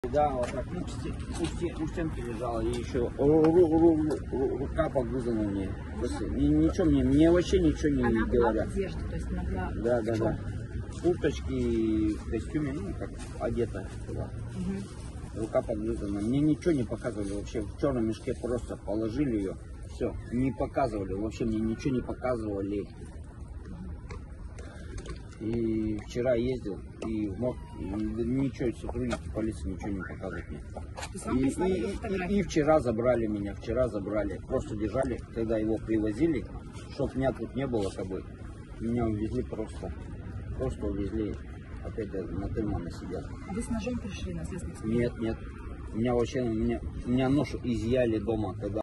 Да, вот так, ну, у стенки лежала, и еще рука погрузана мне. Ничего мне вообще ничего не говорят. Одежда, то есть могла... Да. Курточки, в костюме, ну, как одета была. Рука погрузана. Мне ничего не показывали вообще. В черном мешке просто положили ее. Все, не показывали. Вообще мне ничего не показывали. И вчера ездил, и ничего, сотрудники полиции ничего не показывают мне. И вчера забрали меня, просто держали, когда его привозили, чтоб меня тут не было, как бы, меня увезли просто увезли, опять на Тельмана сидят. А вы с ножом пришли на следственный? Нет, меня вообще, меня нож изъяли дома, когда